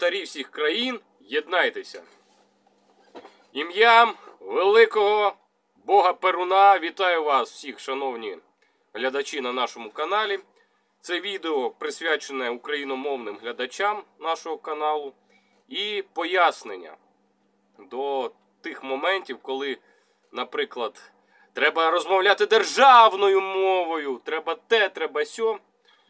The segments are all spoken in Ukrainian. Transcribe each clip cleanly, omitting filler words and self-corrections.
царі всіх країн, єднайтеся. Ім'ям великого Бога Перуна вітаю вас всіх, шановні глядачі на нашому каналі. Це відео присвячене україномовним глядачам нашого каналу. І пояснення до тих моментів, коли, наприклад, треба розмовляти державною мовою, треба те, треба сьо.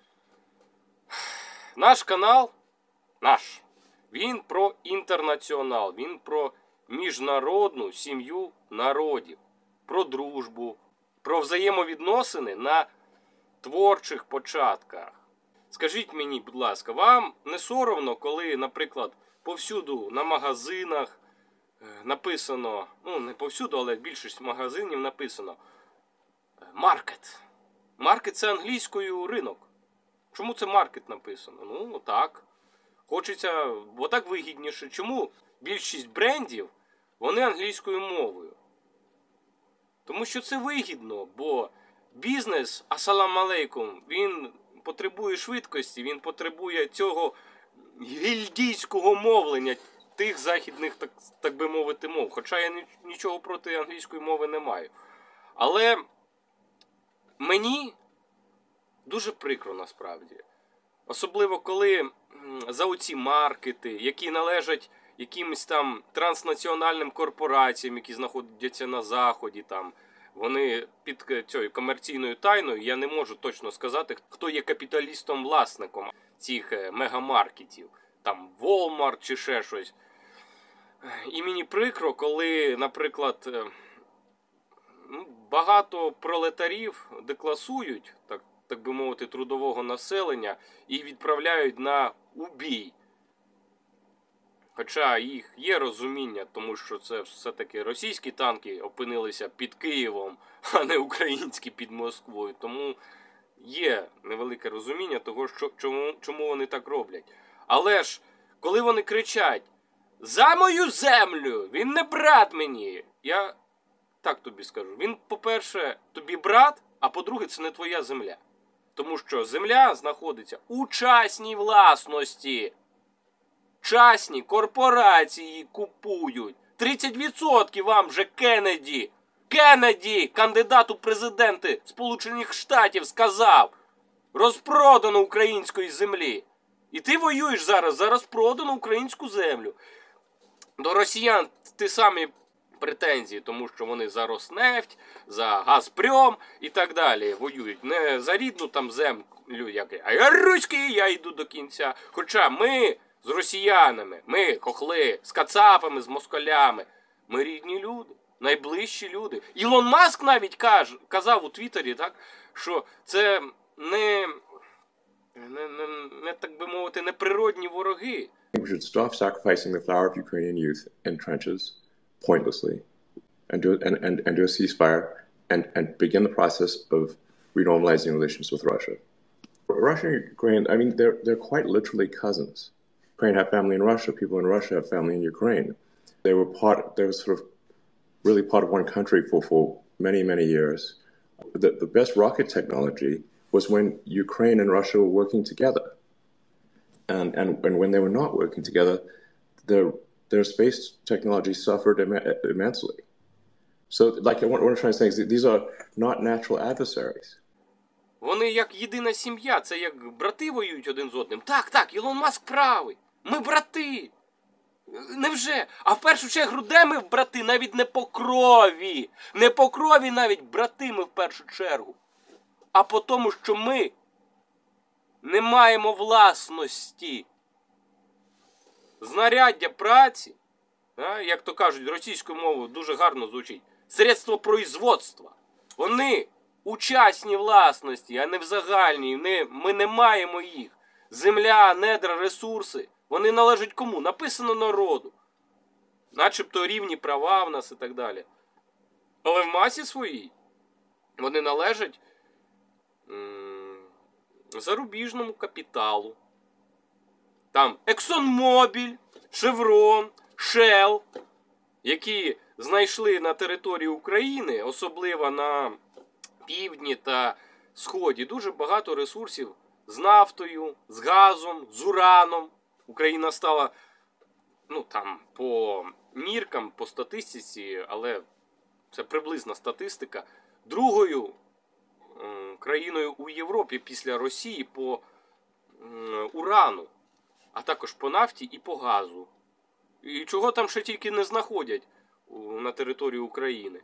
Наш канал, він про інтернаціонал, він про міжнародну сім'ю народів, про дружбу, про взаємовідносини на творчих початках. Скажіть мені, будь ласка, вам не соромно, коли, наприклад, повсюду на магазинах написано, ну не повсюду, але більшість магазинів написано маркет. Маркет – це англійською ринок. Чому це маркет написано? Ну так. Хочеться, бо так вигідніше. Чому більшість брендів, вони англійською мовою? Тому що це вигідно, бо бізнес, асалам алейкум, він потребує швидкості, він потребує цього гільдійського мовлення тих західних, так би мовити, мов. Хоча я нічого проти англійської мови не маю. Але мені дуже прикро насправді. Особливо, коли за оці маркети, які належать якимось там транснаціональним корпораціям, які знаходяться на Заході, там, вони під цією комерційною тайною, я не можу точно сказати, хто є капіталістом-власником цих мегамаркетів, там Walmart чи ще щось. І мені прикро, коли, наприклад, багато пролетарів декласують, так би мовити, трудового населення і відправляють на убій. Хоча їх є розуміння, тому що це все-таки російські танки опинилися під Києвом, а не українські під Москвою. Тому є невелике розуміння того, чому вони так роблять. Але ж, коли вони кричать «За мою землю! Він не брат мені!» Я так тобі скажу. Він, по-перше, тобі брат, а по-друге, це не твоя земля. Тому що земля знаходиться у частній власності. Частні корпорації купують. 30% вам же Кеннеді, кандидат у президенти Сполучених Штатів, сказав. Розпродано української землі. І ти воюєш зараз за розпродану українську землю. До росіян ті самі претензії, тому що вони за Роснефть, за Газпром і так далі воюють. Не за рідну там землю, а я руський, я йду до кінця. Хоча ми з росіянами, ми хохли, з кацапами, з москалями, ми рідні люди, найближчі люди. Ілон Маск навіть казав у Твіттері, так, що це не так би мовити, неприродні вороги. We should stop sacrificing the flower of Ukrainian youth in trenches pointlessly and do a ceasefire and begin the process of renormalizing relations with Russia. Russia and Ukraine, I mean, they're quite literally cousins. Ukraine have family in Russia, people in Russia have family in Ukraine. They were sort of really part of one country for many, many years. The best rocket technology was when Ukraine and Russia were working together. And when they were not working together, their space technology suffered immensely. So, like, what I'm trying to say is these are not natural adversaries. Вони як єдина сім'я, це як брати воюють один з одним. Так, Ілон Маск правий. Ми брати. Невже? А в першу чергу, де ми брати? Навіть не по крові. Не по крові навіть брати ми в першу чергу. А по тому, що ми не маємо власності. Знаряддя праці, як то кажуть, російською мовою дуже гарно звучить, средство производства. Вони у частній власності, а не в загальній. Ми не маємо їх. Земля, недра, ресурси, вони належать кому? Написано народу. Начебто рівні права в нас і так далі. Але в масі своїй вони належать зарубіжному капіталу. Там ExxonMobil, Chevron, Shell, які знайшли на території України, особливо на півдні та сході, дуже багато ресурсів з нафтою, з газом, з ураном. Україна стала ну там по міркам, по статистиці, але це приблизна статистика, другою країною у Європі після Росії по урану, а також по нафті і по газу. І чого там ще тільки не знаходять на території України.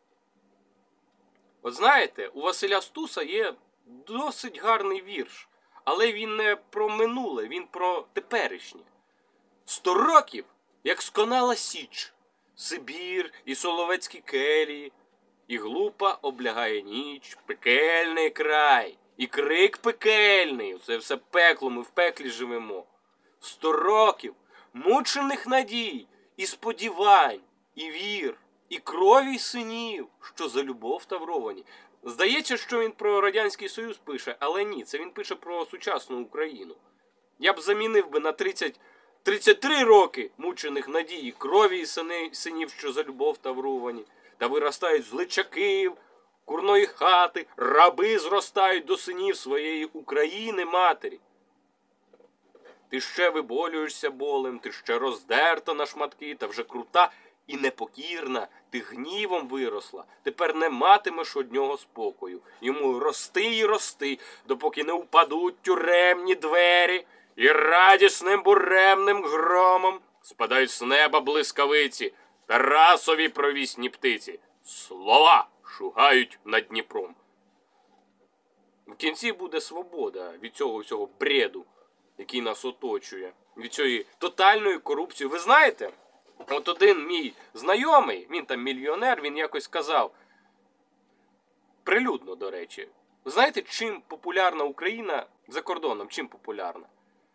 От знаєте, у Василя Стуса є досить гарний вірш, але він не про минуле, він про теперішнє. 100 років, як сконала Січ, Сибір і соловецькі келії, і глупа облягає ніч, пекельний край, і крик пекельний, це все пекло, ми в пеклі живемо. 100 років мучених надій, і сподівань, і вір, і крові синів, що за любов тавровані. Здається, що він про Радянський Союз пише, але ні, це він пише про сучасну Україну. Я б замінив би на 33 роки мучених надій, крові і синів, що за любов тавровані. Та виростають з личаків, курної хати, раби зростають до синів своєї України матері. Ти ще виболюєшся болем, ти ще роздерта на шматки, та вже крута і непокірна, ти гнівом виросла, тепер не матимеш однього спокою. Йому рости й рости, допоки не впадуть тюремні двері, і радісним буремним громом спадають з неба блискавиці, Тарасові провісні птиці. Слова шугають над Дніпром. В кінці буде свобода від цього всього бреду, який нас оточує, від цієї тотальної корупції. Ви знаєте, от один мій знайомий, він там мільйонер, він якось сказав, прилюдно, до речі, знаєте, чим популярна Україна за кордоном, чим популярна?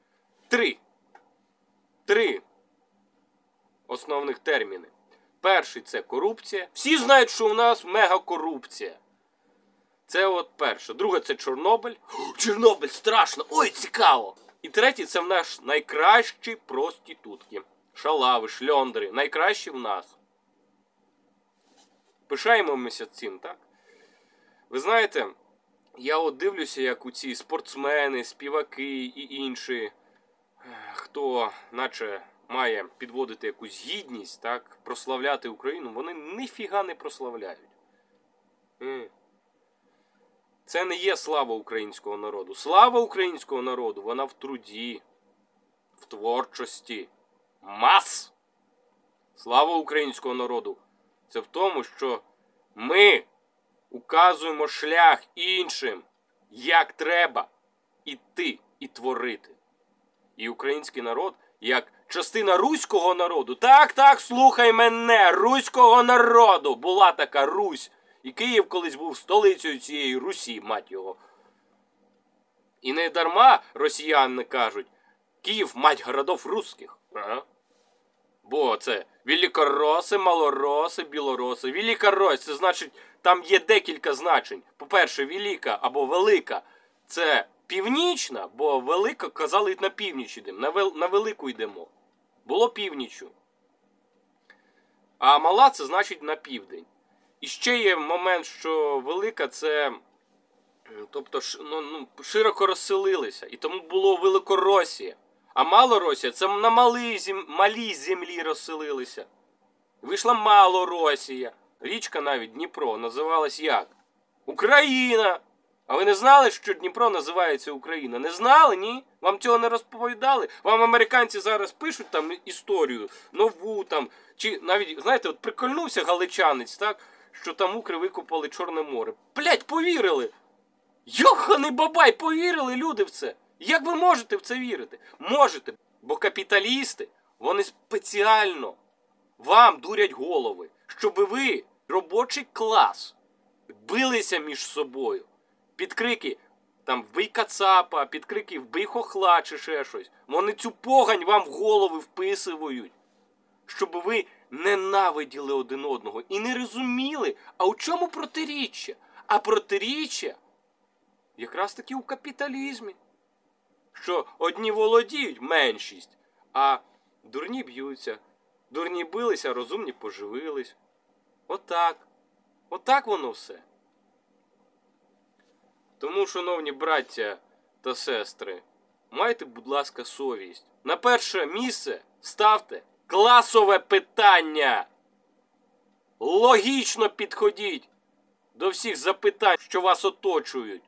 Три основних терміни. Перший – це корупція. Всі знають, що у нас мегакорупція. Це от перше. Друге – це Чорнобиль. Чорнобиль, страшно, ой, цікаво. І третє – це в нас найкращі проститутки. Шалави, шльондри, найкращі в нас. Пишаємося цим, так? Ви знаєте, я от дивлюся, як у ці спортсмени, співаки і інші, хто наче має підводити якусь гідність, так, прославляти Україну, вони ніфіга не прославляють. Це не є слава українського народу. Слава українського народу, вона в труді, в творчості, мас. Слава українського народу, це в тому, що ми указуємо шлях іншим, як треба іти і творити. І український народ, як частина руського народу, так, слухай мене, руського народу, була така Русь. І Київ колись був столицею цієї Русі, мать його. І не дарма росіяни кажуть, Київ – мать городов русських. Ага. Бо це великороси, малороси, білороси. Великорось – це значить, там є декілька значень. По-перше, велика або велика – це північна, бо велика казали на північ йдемо, на велику йдемо. Було північю. А мала – це значить на південь. І ще є момент, що велика – це, тобто, широко розселилися. І тому було Великоросія. А Малоросія – це на малій землі розселилися. Вийшла Малоросія. Річка навіть Дніпро називалась як? Україна! А ви не знали, що Дніпро називається Україна? Не знали, ні? Вам цього не розповідали? Вам американці зараз пишуть там історію, нову там, чи навіть, знаєте, от прикольнувся галичанець, так? Що там укри викопали Чорне море. Блять, повірили! Йоханий бабай, повірили люди в це! Як ви можете в це вірити? Можете, бо капіталісти, вони спеціально вам дурять голови, щоб ви, робочий клас, билися між собою. Під крики, там, вбий кацапа, під крики, вбий хохла чи ще щось. Вони цю погань вам в голови вписують, щоб ви ненавиділи один одного і не розуміли, а у чому протиріччя? А протиріччя якраз таки у капіталізмі. Що одні володіють, меншість, а дурні б'ються. Дурні билися, розумні поживились. Отак. Отак воно все. Тому, шановні браття та сестри, майте, будь ласка, совість. На перше місце ставте класове питання. Логічно підходіть до всіх запитань, що вас оточують.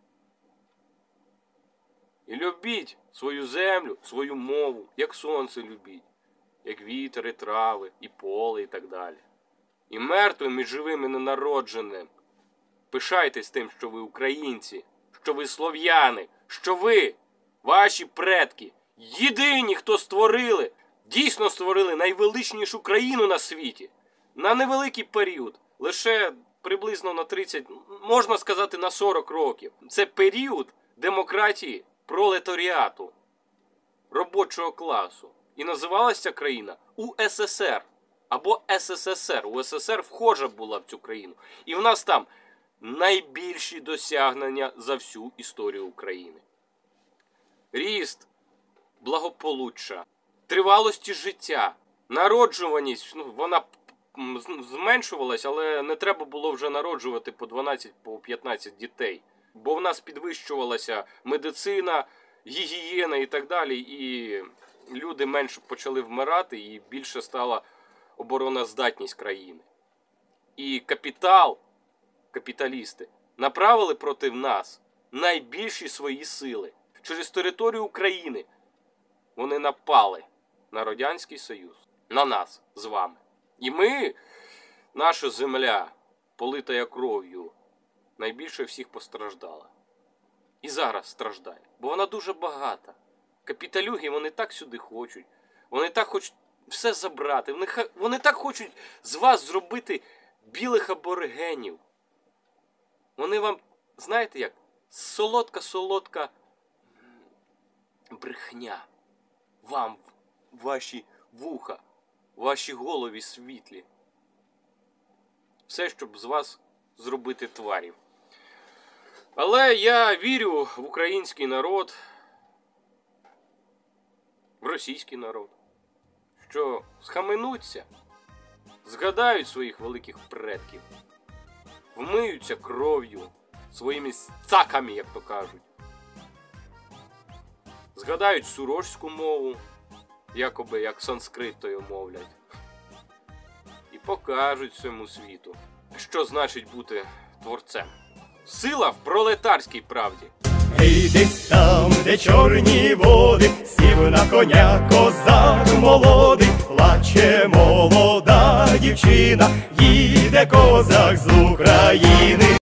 І любіть свою землю, свою мову, як сонце любіть, як вітер і трави, і поле, і так далі. І мертвим, і живим, і ненародженим. Пишайтесь тим, що ви українці, що ви слов'яни, що ви, ваші предки, єдині, хто створили, дійсно створили найвеличнішу країну на світі. На невеликий період, лише приблизно на 30, можна сказати на 40 років. Це період демократії пролетаріату, робочого класу. І називалася ця країна УССР або СССР. УССР вхожа була в цю країну. І в нас там найбільші досягнення за всю історію України. Ріст, благополуччя, тривалості життя, народжуваність, вона зменшувалась, але не треба було вже народжувати по 12, по 15 дітей. Бо в нас підвищувалася медицина, гігієна і так далі, і люди менше почали вмирати, і більше стала обороноздатність країни. І капіталісти направили проти нас найбільші свої сили. Через територію України вони напали на Радянський Союз, на нас з вами. І ми, наша земля, полита кров'ю, найбільше всіх постраждала. І зараз страждає, бо вона дуже багата. Капіталюги, вони так сюди хочуть. Вони так хочуть все забрати. Вони так хочуть з вас зробити білих аборигенів. Вони вам, знаєте як, солодка брехня. Вам, ваші вуха, ваші голові світлі. Все, щоб з вас зробити тварів. Але я вірю в український народ, в російський народ, що схаменуться, згадають своїх великих предків, вмиються кров'ю, своїми цаками, як то кажуть. Згадають сурожську мову, якоби як санскритою мовлять. І покажуть всьому світу, що значить бути творцем. Сила в пролетарській правді. Гей, десь там, де чорні води, сів на коня козак молодий, плаче молода дівчина, їде козак з України.